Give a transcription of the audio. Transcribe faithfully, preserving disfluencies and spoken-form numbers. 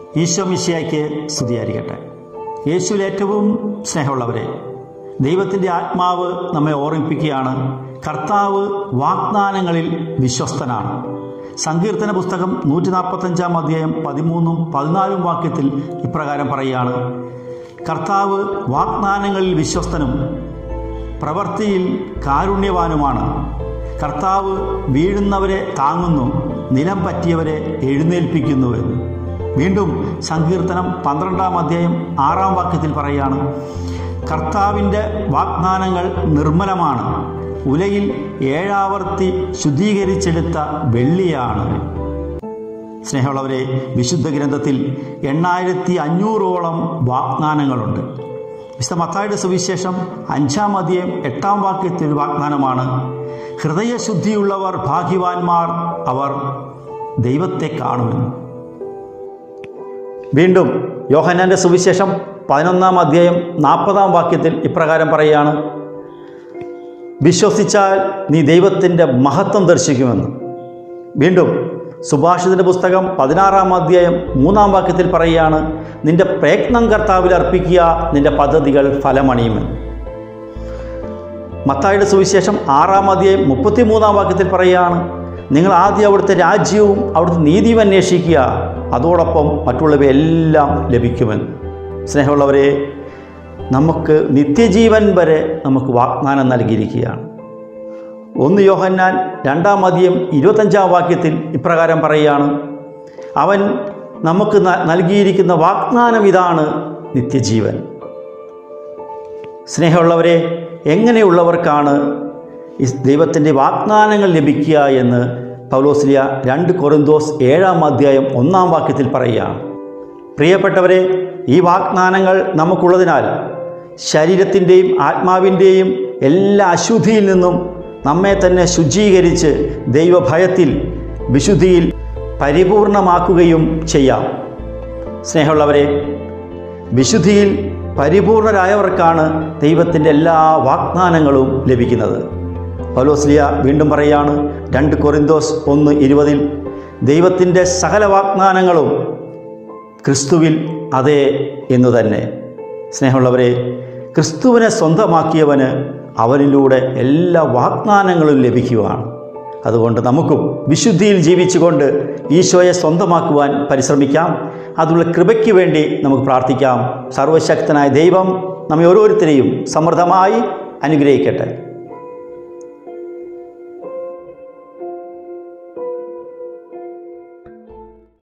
ഈശോ മിശിഹായ്ക്ക് സ്തുതിയായിരിക്കട്ടെ. യേശുവിൽ ഏറ്റവും സ്നേഹമുള്ളവരെ, ദൈവത്തിൻ്റെ ആത്മാവ് നമ്മെ ഓർമ്മിപ്പിക്കുകയാണ്, കർത്താവ് വാഗ്ദാനങ്ങളിൽ വിശ്വസ്തനാണ്. സങ്കീർത്തന പുസ്തകം നൂറ്റി നാൽപ്പത്തഞ്ചാം അധ്യായം പതിമൂന്നും പതിനാലും വാക്യത്തിൽ ഇപ്രകാരം പറയുകയാണ്, കർത്താവ് വാഗ്ദാനങ്ങളിൽ വിശ്വസ്തനും പ്രവൃത്തിയിൽ കാരുണ്യവാനുമാണ്. കർത്താവ് വീഴുന്നവരെ താങ്ങുന്നു, നിലം പറ്റിയവരെ എഴുന്നേൽപ്പിക്കുന്നുവെന്ന്. വീണ്ടും സങ്കീർത്തനം പന്ത്രണ്ടാം അധ്യായം ആറാം വാക്യത്തിൽ പറയുകയാണ്, കർത്താവിൻ്റെ വാഗ്ദാനങ്ങൾ നിർമ്മലമാണ്, ഉലയിൽ ഏഴാവർത്തി ശുദ്ധീകരിച്ചെടുത്ത വെള്ളിയാണ്. സ്നേഹമുള്ളവരെ, വിശുദ്ധ ഗ്രന്ഥത്തിൽ എണ്ണായിരത്തി അഞ്ഞൂറോളം വാഗ്ദാനങ്ങളുണ്ട്. വിശുദ്ധ മത്തായിയുടെ സുവിശേഷം അഞ്ചാം അധ്യായം എട്ടാം വാക്യത്തിൽ വാഗ്ദാനമാണ്, ഹൃദയശുദ്ധിയുള്ളവർ ഭാഗ്യവാന്മാർ, അവർ ദൈവത്തെ കാണുമെന്ന്. വീണ്ടും യോഹന്നാൻ്റെ സുവിശേഷം പതിനൊന്നാം അധ്യായം നാൽപ്പതാം വാക്യത്തിൽ ഇപ്രകാരം പറയുകയാണ്, വിശ്വസിച്ചാൽ നീ ദൈവത്തിൻ്റെ മഹത്വം ദർശിക്കുമെന്ന്. വീണ്ടും സുഭാഷിതൻ്റെ പുസ്തകം പതിനാറാം അധ്യായം മൂന്നാം വാക്യത്തിൽ പറയുകയാണ്, നിന്റെ പ്രയത്നം കർത്താവിൽ അർപ്പിക്കുക, നിന്റെ പദ്ധതികൾ ഫലമണിയുമെന്ന്. മത്തായിയുടെ സുവിശേഷം ആറാം അധ്യായം മുപ്പത്തി മൂന്നാം വാക്യത്തിൽ പറയുകയാണ്, നിങ്ങൾ ആദ്യം അവിടുത്തെ രാജ്യവും അവിടുത്തെ നീതിയും അന്വേഷിക്കുക, അതോടൊപ്പം മറ്റുള്ളവയെല്ലാം ലഭിക്കുമെന്ന്. സ്നേഹമുള്ളവരെ, നമുക്ക് നിത്യജീവൻ വരെ നമുക്ക് വാഗ്ദാനം നൽകിയിരിക്കുകയാണ്. ഒന്ന് യോഹന്നാൻ രണ്ടാം അധ്യായം ഇരുപത്തഞ്ചാം വാക്യത്തിൽ ഇപ്രകാരം പറയുകയാണ്, അവൻ നമുക്ക് നൽകിയിരിക്കുന്ന വാഗ്ദാനം ഇതാണ്, നിത്യജീവൻ. സ്നേഹമുള്ളവരെ, എങ്ങനെയുള്ളവർക്കാണ് ഈ ദൈവത്തിൻ്റെ വാഗ്ദാനങ്ങൾ ലഭിക്കുക എന്ന് പൗലോസ്ലിയ രണ്ട് കൊറിന്തോസ് ഏഴാം അധ്യായം ഒന്നാം വാക്യത്തിൽ പറയുകയാണ്. പ്രിയപ്പെട്ടവരെ, ഈ വാഗ്ദാനങ്ങൾ നമുക്കുള്ളതിനാൽ ശരീരത്തിൻ്റെയും ആത്മാവിൻ്റെയും എല്ലാ അശുദ്ധിയിൽ നിന്നും നമ്മെ തന്നെ ശുചീകരിച്ച് ദൈവഭയത്തിൽ വിശുദ്ധിയിൽ പരിപൂർണമാക്കുകയും ചെയ്യാം. സ്നേഹമുള്ളവരെ, വിശുദ്ധിയിൽ പരിപൂർണരായവർക്കാണ് ദൈവത്തിൻ്റെ എല്ലാ വാഗ്ദാനങ്ങളും ലഭിക്കുന്നത്. പൗലോസ്ലിയ വീണ്ടും പറയുകയാണ്, രണ്ട് കൊറിന്തോസ് ഒന്ന് ഇരുപതിൽ, ദൈവത്തിൻ്റെ സകല വാഗ്ദാനങ്ങളും ക്രിസ്തുവിൽ അതേ എന്നു തന്നെ. സ്നേഹമുള്ളവരെ, ക്രിസ്തുവിനെ സ്വന്തമാക്കിയവന് അവനിലൂടെ എല്ലാ വാഗ്ദാനങ്ങളും ലഭിക്കുകയാണ്. അതുകൊണ്ട് നമുക്കും വിശുദ്ധിയിൽ ജീവിച്ചുകൊണ്ട് ഈശോയെ സ്വന്തമാക്കുവാൻ പരിശ്രമിക്കാം. അതിനുള്ള കൃപയ്ക്ക് വേണ്ടി നമുക്ക് പ്രാർത്ഥിക്കാം. സർവശക്തനായ ദൈവം നമ്മെ ഓരോരുത്തരെയും സമൃദ്ധമായി അനുഗ്രഹിക്കട്ടെ.